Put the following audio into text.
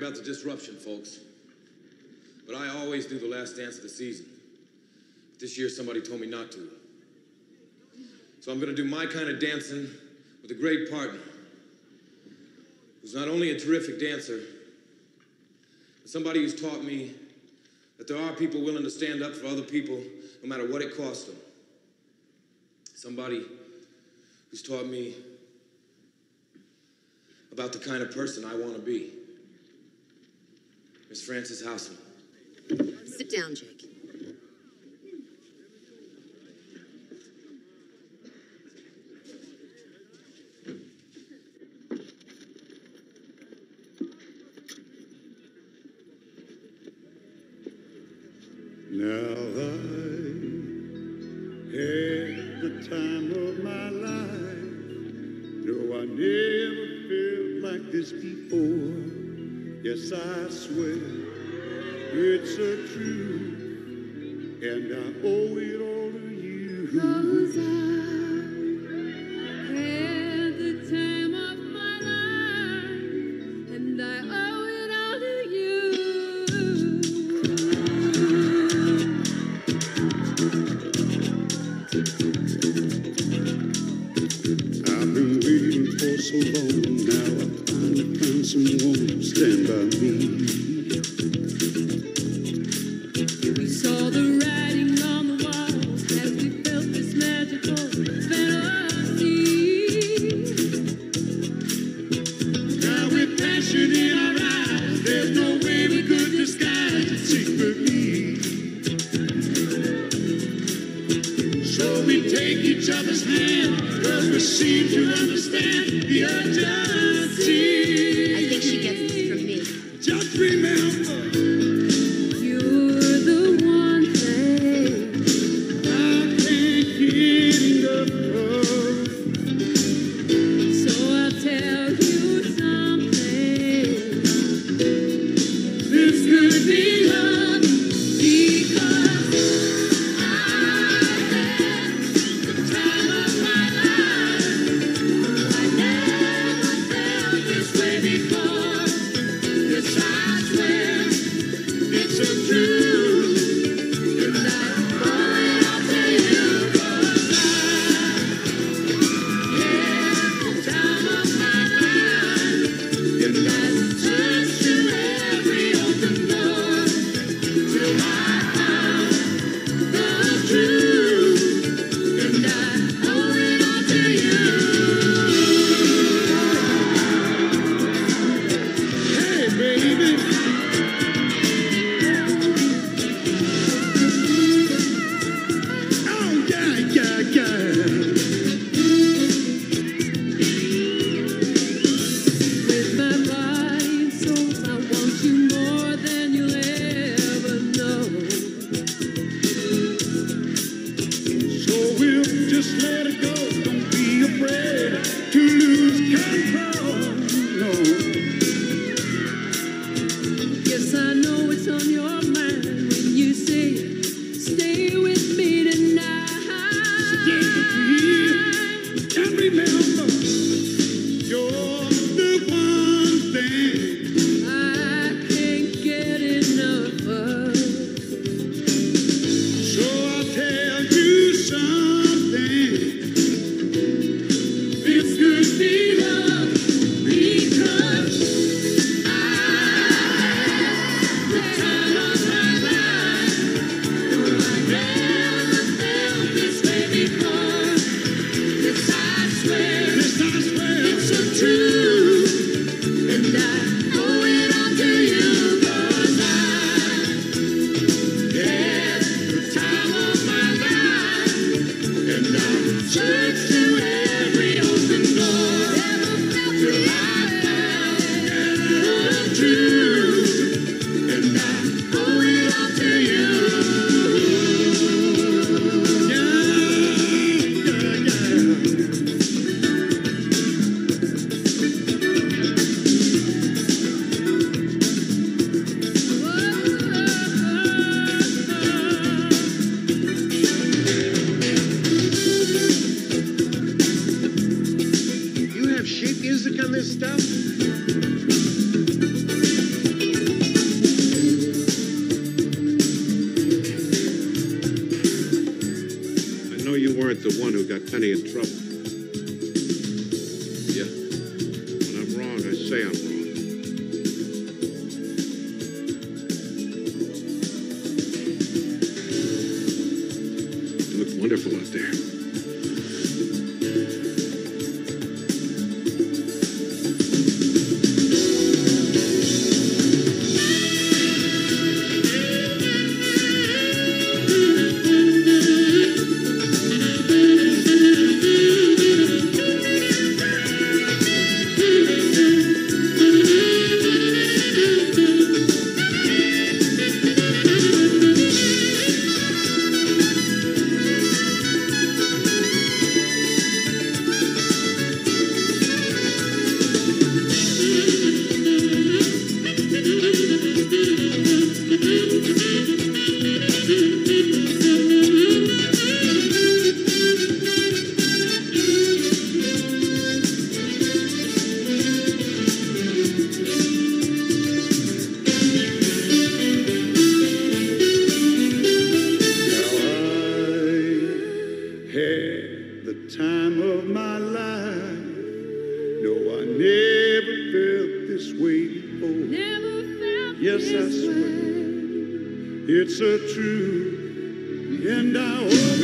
about the disruption, folks. But I always do the last dance of the season. But this year, somebody told me not to. So I'm gonna do my kind of dancing with a great partner, who's not only a terrific dancer, but somebody who's taught me that there are people willing to stand up for other people no matter what it costs them. Somebody who's taught me about the kind of person I want to be. Miss Frances Houseman. Sit down, Jake. Now I had the time of my life. No, I never felt like this before. Yes, I swear it's a truth, and I owe it all to you. 'Cause I had the time of my life, and I owe it all to you. I've been waiting for so long now. I finally found someone to stand by me. We saw the writing on the wall as we felt this magical fantasy. Now with passion in our eyes, there's no way we could disguise it secretly. So we take each other's hand, 'cause we seem to understand the urgency. I think she gets this from me. Just remember, You're the one thing I can't get enough of. So I'll tell you something. This could be love, Because I had the time of my life. I Never felt this way before. Yes, I swear it's a truth, and I owe it all to you. 'Cause I had the time of my life, and I searched through every open door till I found the truth, and I owe it all to you. Hey, baby. Oh, yeah, yeah, yeah. with my body and soul, I want you more than you'll ever know. So we'll just let it go. Don't be afraid to lose control. No. Yes, I know it's on your mind when you say, stay with me tonight. Stay with me. And remember, you're the one thing I can't get enough of. So I'll tell you something. This could be love, because I had the time of my life. No, I never felt this way before. Yes, I swear it's a truth, and I owe it all to you. 'Cause I had the time of my life, and I searched through every open door till I found the truth, and I owe it all to you. Yeah, yeah, yeah. You have sheet music on this stuff? you weren't the one who got Penny in trouble. Yeah. When I'm wrong, I say I'm wrong. You look wonderful out there. Time of my life. No, I never felt this way before. Never felt Yes, I this swear way. it's a truth, and I hope